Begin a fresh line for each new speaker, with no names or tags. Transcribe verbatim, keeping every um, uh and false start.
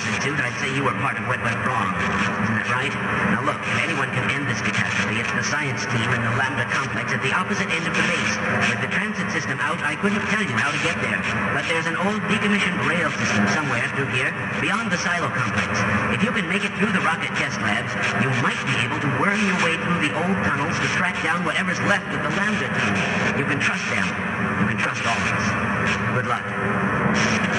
hazard suit, I'd say you were part of what went wrong. Isn't that right? Now look, if anyone can end this catastrophe, it's the science team in the Lambda complex at the opposite end of the base. With the transit system out, I couldn't tell you how to get there. But there's an old decommissioned rail system somewhere through here, beyond the silo complex. If you can make it through the rocket test labs, you might be able to worm your way through the old tunnels to track down whatever's left of the Lambda team. You can trust them. You can trust all of us. Good luck.